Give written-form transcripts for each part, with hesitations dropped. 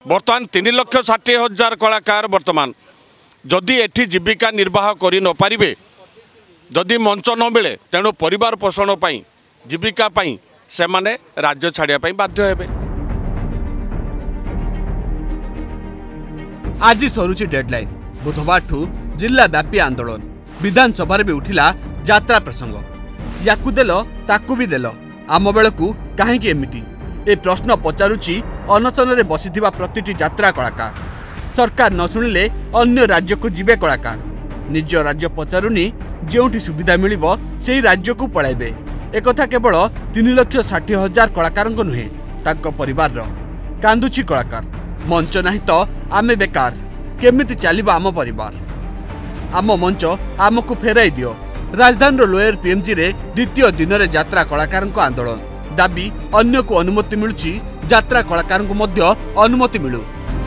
बर्तमान 3,60,000 कलाकार बर्तमान जदि एठी जीविका निर्वाह करि न पारिबे जदि मंच न मिले तेणु परिवार पोषण पाई जीविका पाई से माने राज्य छाड़िया पाई बाध्य हेबे। आज सरुची डेडलाइन बुधवार ठू जिला व्यापी आंदोलन विधानसभा भी उठिला यात्रा प्रसंग याकू देल ताकू भी देल आम बेलू कहीं एमिति ए प्रश्न पचारुची अनशन रे बसिथिबा प्रतिटी यात्रा कलाकार। सरकार न शुणिले अन्य राज्य को जीवे कलाकार निज राज्य पचारुनी जोठी सुविधा मिलिबो सेही राज्य को पळाइबे। एक कथा केवल 3,60,000 कलाकार नुहे तांको परिवार रो कांदुची कलाकार मंच नहीं तो आमे बेकार केमिति चलिबो आम परिवार आम मंच आमको फेराई दियो। राजधानी रो लोयर पीएमजी रे द्वितीय दिन रे यात्रा कलाकार आंदोलन दाबी अन्य को अनुमति मिलुची यात्रा कलाकार को मध्य अनुमति मिलू।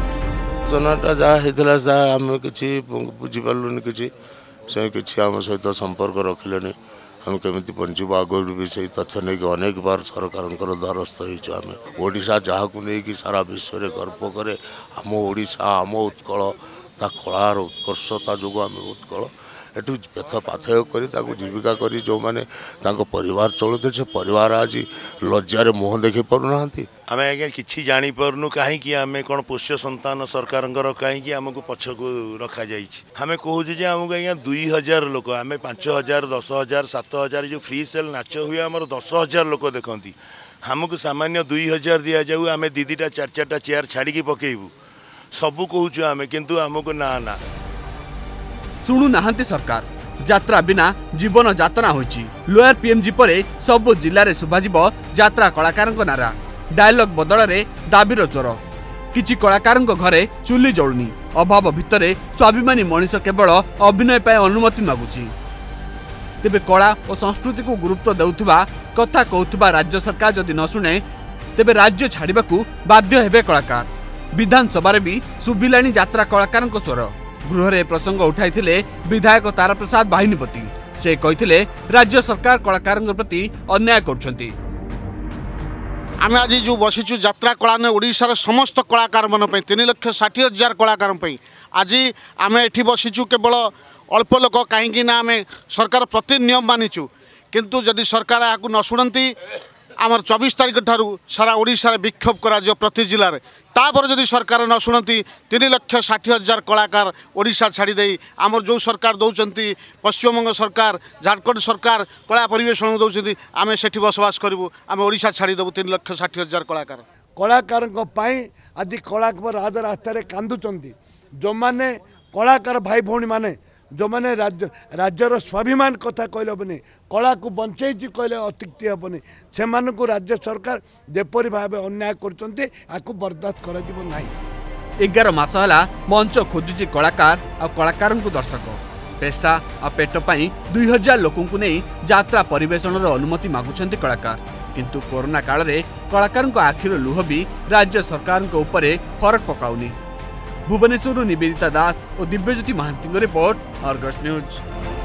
सनाटा जहाँ होता जहाँ आम कि बुझीपारूनी कि आम सहित संपर्क रखिले आम केमी बंचू आगुरी भी से तथ्य नहीं अनेक बार सरकार द्वारस्थ होमें ओडिशा जहाँ को लेकिन सारा विश्व में गर्व करे आम ओडिशा आम उत्कल ता कलार उत्कर्षता जो आम उत्कल एटू पथ पाथय कर जीविका करी जो मैंने परिवार चलुते से परिवार आज लज्जार मुह देखी पारना आम आज्ञा कि जापरनु कहीं आम कौन पोष्य संतान सरकार कहीं आमको पछ को रखा जामें कहूँ आमको आज्ञा 2,000 लोक आम 5,000 10,000 7,000 जो फ्री सेल नाच हुए आमर 10,000 लोक देखती आमको सामान्य 2,000 दि जाऊ आम दीटा 4-4टा चेयर छाड़ी पकेबू सबू कहूँ आम किंतु आमको ना ना शुणु नाहांती सरकार यात्रा बिना जीवन जातना होइछि। लोयर पीएमजी परे सब जिले में शुभाजिब यात्रा कलाकार नारा डायलॉग बदल रे दाबीर जोर किछि कलाकार घरे चुली जलुनी अभाव भितरे स्वाभिमानी मनीष केवल अभिनय पाए अनुमति मागुछि। तेबे कला और संस्कृति को गुरुत्व देउथिबा कथा कहउथिबा राज्य सरकार जदि न शुणे तेबे राज्य छाड़िबाकू बाध्य हेबे कलाकार। विधानसभा रे भी सुबिलानी यात्रा कलाकार स्वर गृह रे प्रसंग उठाइथिले विधायक तारा प्रसाद बाहिनीपति से कहिथिले राज्य सरकार कलाकार प्रति अन्याय करछंती। आम आज जो बसीचु यात्रा कला ने ओडिशार समस्त कलाकार मन 3,60,000 कलाकार आज आम एठी बसीचु केवल अल्प लोक कहीं ना आम सरकार प्रति नियम मानिचु किंतु जदि सरकार आपको न शुणती आमर 24 तारीख ठारू सारा ओडिशा विक्षोभ करा प्रति जिले में तापर जदि सरकार न शुणती 3,60,000 कलाकार ओडिशा छाड़ीदे आमर जो सरकार दौरान पश्चिमबंग सरकार झारखंड सरकार कला परिवेशन दौरान आम से बसवास करूँ आम ओडिशा छाड़ीदेव 3,60,000 कलाकार कलाकार आज कलाकार राज रास्तार कांदुंट जो मैंने कलाकार भाई भौणी मैंने जो मैंने राज्यर स्वाभिमान कथा कहले हेनी कला को बंचई कहले अत्युक्ति हेनी से राज्य सरकार जेपरी भाव अन्याय कर बर्दाश्त कर 11 मास है मंच खोजुची कलाकार और कलाकार दर्शक पेशा और पेट पाई 2,000 लोक नहीं यात्रा परिवेशन अनुमति मागुंट कलाकार किंतु कोरोना काल में कलाकार आखिर लुह भी राज्य सरकार फरक पकाउनी। भुवनेश्वर निवेदिता दास और Dibyajyoti Mohanty report Argus news.